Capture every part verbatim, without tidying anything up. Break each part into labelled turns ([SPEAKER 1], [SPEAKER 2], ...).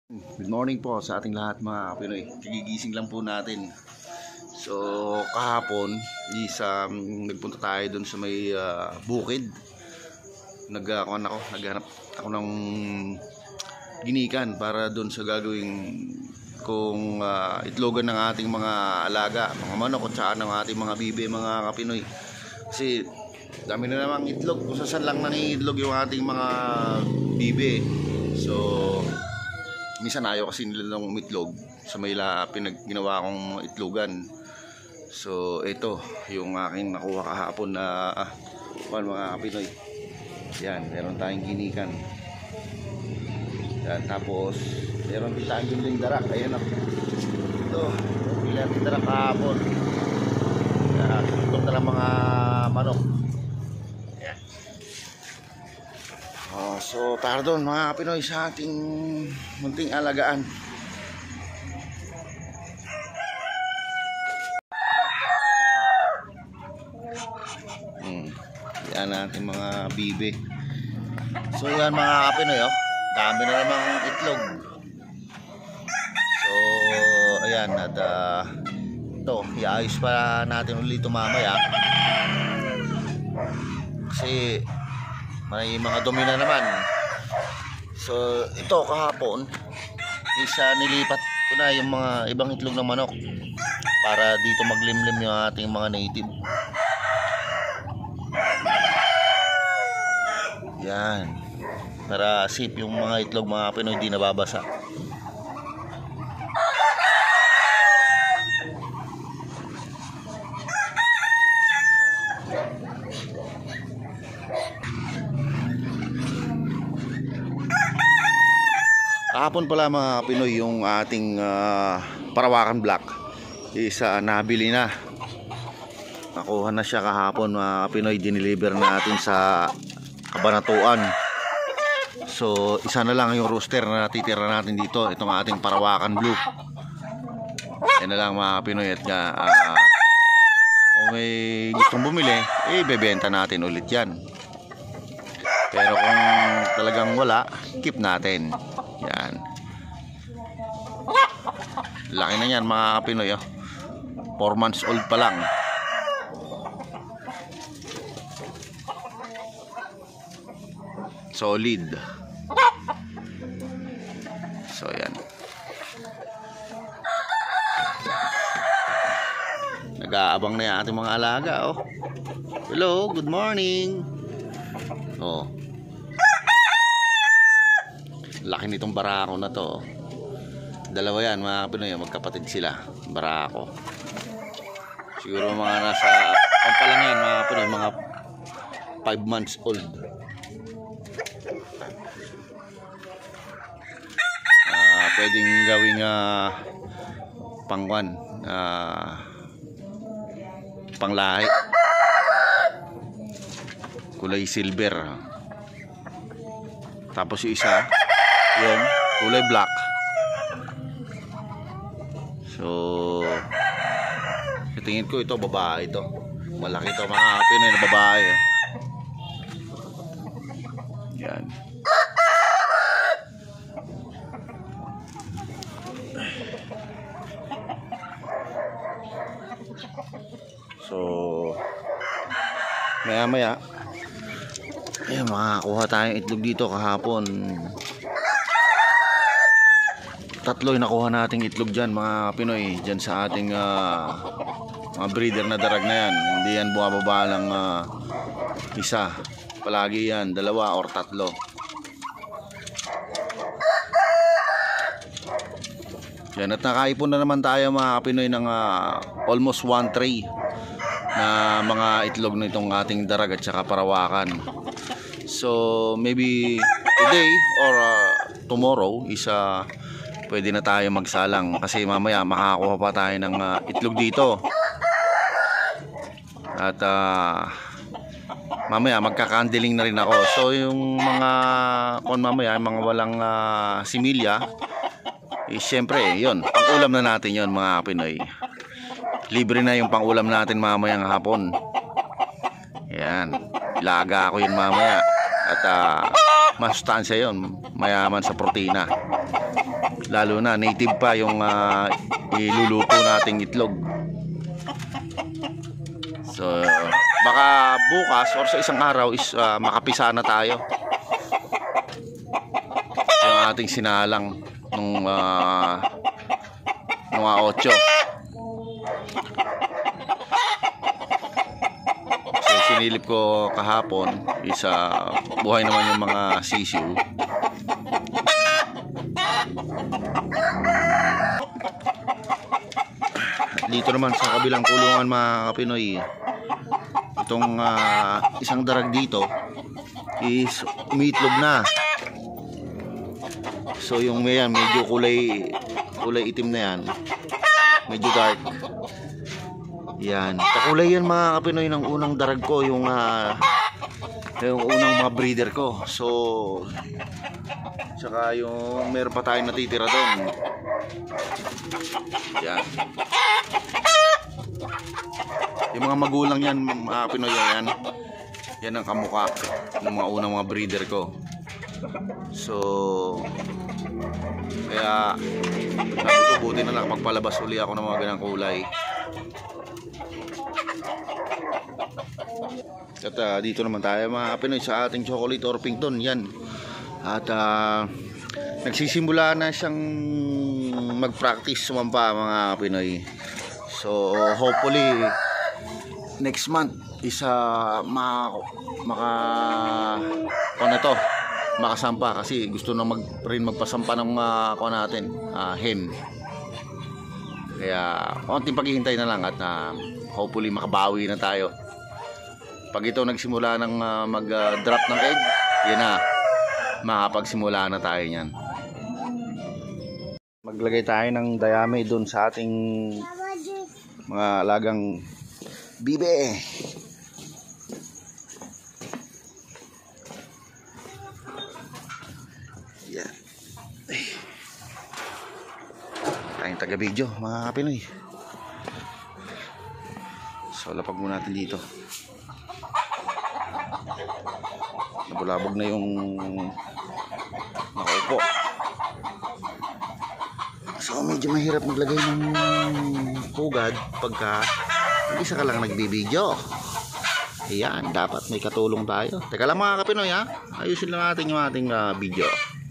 [SPEAKER 1] Good morning po sa ating lahat mga Pinoy. Kagigising lang po natin. So kahapon is um, nagpunta tayo dun sa may uh, bukid. Nag uh, ako, naghanap ako ng ginikan para dun sa gagawing kung uh, itlogan ng ating mga alaga, mga manok at saka ng ating mga bibe mga Kapinoy. Kasi dami na namang itlog, kung saan lang nangiitlog yung ating mga bibe. So minsan ayaw kasi nila ng umitlog sa may la, pinag ginawa kong itlogan. So ito yung aking nakuha kahapon na ah, mga Pinoy. Yan, meron tayong ginikan. Yan, tapos meron din tayong ginding darak. Ayan o, ito pili natin darak kahapon. Yan, ito na lang mga manok. Yan. Oh, so tara doon mga Pinoy sa ating munting alagaan. Hmm. Yan natin mga bibe. So yan mga Pinoy, oh. Dami na namang itlog. So ayan, at uh, ito, iayos pa natin ulit ito mamaya. Kasi may mga dumi na naman. So ito kahapon isa nilipat ko na yung mga ibang itlog ng manok para dito maglimlim yung ating mga native. Yan, para safe yung mga itlog mga Pinoy, di nababasa. Kahapon pala mga Pinoy yung ating uh, Parawakan Black is uh, nabili na. Nakuha na siya kahapon mga Pinoy, dineliver natin sa Kabanatuan. So isa na lang yung rooster na natitira natin dito, itong ating Parawakan Blue. Yan na lang mga Pinoy, at uh, kung may gustong bumili, eh bebenta natin ulit yan. Pero kung talagang wala, keep natin. Yan. Laki na yan mga Pinoy, oh. four months old pa lang. Solid. So yan. Nag-aabang na yung ating mga alaga, oh. Hello, good morning. Oh. Laki nitong barako na to. Dalawa yan mga Pinoy, magkapatid sila. Barako. Siguro mga nasa ang pa lang yan mga Pinoy, mga five months old. Uh, pwedeng gawing uh, pangwan, uh, panglahi. Kulay silver. Tapos yung isa yun, kulay black. So tingin ko ito babae ito. Malaki ito mga Pinoy na babae. Yan. So maya maya ayan, makakuha tayong itlog dito kahapon. Tatlo yung nakuha nating itlog dyan mga Pinoy, dyan sa ating uh, mga breeder na darag na yan. Hindi yan bumababa ng uh, isa, palagi yan dalawa or tatlo. Yan, at nakaipon na naman tayo mga Pinoy ng uh, almost one tray na mga itlog na itong ating darag at saka Parawakan. So maybe today or uh, tomorrow is uh, pwede na tayo magsalang kasi mamaya makakuha pa tayo ng uh, itlog dito. At uh, mamaya magkakandiling na rin ako. So yung mga kung mamaya mga walang uh, similya, eh, syempre yun, pang-ulam na natin yun mga Pinoy. Libre na yung pang-ulam natin mamayang hapon. Yan, ilaga ako yun mamaya. At uh, masustansya yun, mayaman sa protina. lalo na native pa yung uh, iluluto nating itlog. So baka bukas or sa isang araw is uh, makapisa na tayo yung ating sinalang nung uh, nung otso. So sinilip ko kahapon is uh, buhay naman yung mga sisiu. Dito naman sa kabilang kulungan mga kapinoy, itong uh, isang darag dito is umiitlog na. So yung yan, medyo kulay kulay itim na yan, medyo dark yan. Kakulay yan mga kapinoy ng unang darag ko, yung uh, yung unang mga breeder ko. So saka yung meron pa tayong natitira doon yan. Yung mga magulang yan mga Pinoy yan, yan ang kamukha ng mga unang mga breeder ko. So kaya sabi ko buti na lang magpalabas uli ako ng mga ganang kulay. At uh, dito naman tayo mga Pinoy sa ating chocolate Orpington yan. At uh, nagsisimula na siyang mag-practice sumampa mga Pinoy. So hopefully next month isa ma maka ano to makasampa, kasi gusto na mag rin magpasampa ng uh, ko natin uh, hen. Kaya konting paghihintay na lang at uh, hopefully makabawi na tayo. Pag ito nagsimula ng uh, mag uh, drop ng egg, yan na, makapagsimula na tayo niyan. Maglagay tayo ng dayami doon sa ating mga alagang bibe. Yan. Tayong taga video mga Pinoy. So lapag muna natin dito. Nabulabog na yung nakaupo. So medyo mahirap maglagay ng pugad pagka isa ka lang nagbibideo. Ayan, dapat may katulong tayo. Teka lang mga Kapinoy ha, ayusin lang natin yung ating uh, video.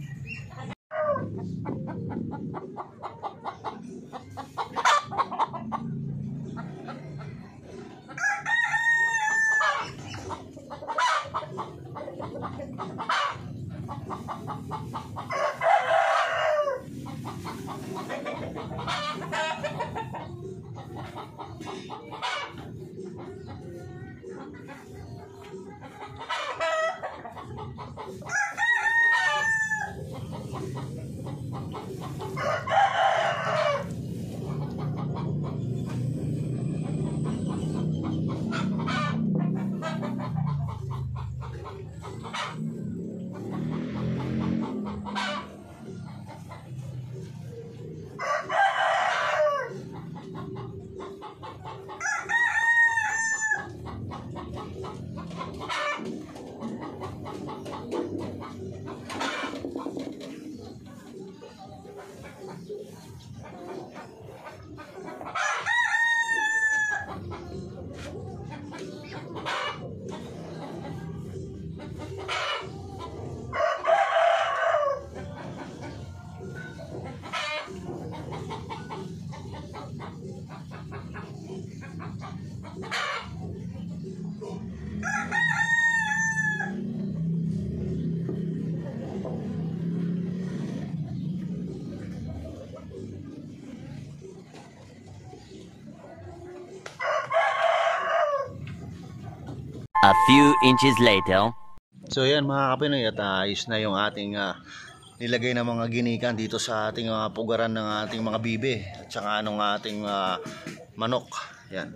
[SPEAKER 2] A few inches later.
[SPEAKER 1] So yan mga Kapinoy, at uh, ayos na yung ating uh, nilagay na mga ginikan dito sa ating uh, pugaran ng ating mga bibe at saka anong ating uh, manok. Yan.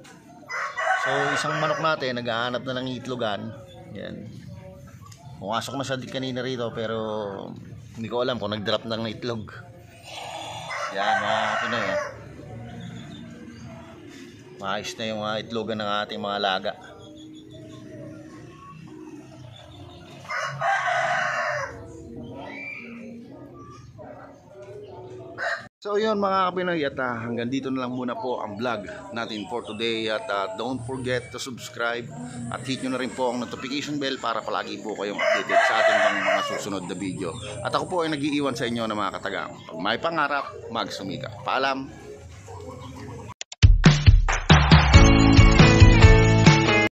[SPEAKER 1] So isang manok natin naghahanap na ng itlogan. Yan. Pumasok na siya kanina rito pero hindi ko alam kung nag-drop ng itlog. Yan mga Kapinoy. Eh. Maayos na yung uh, itlogan ng ating mga laga. So yun mga kapinoy, at ah, hanggang dito na lang muna po ang vlog natin for today. At ah, don't forget to subscribe at hit nyo na rin po ang notification bell para palagi po kayong updated sa ating mga, mga susunod na video. At ako po ay nag-iiwan sa inyo ng mga katagang. Pag may pangarap, magsumika. Paalam!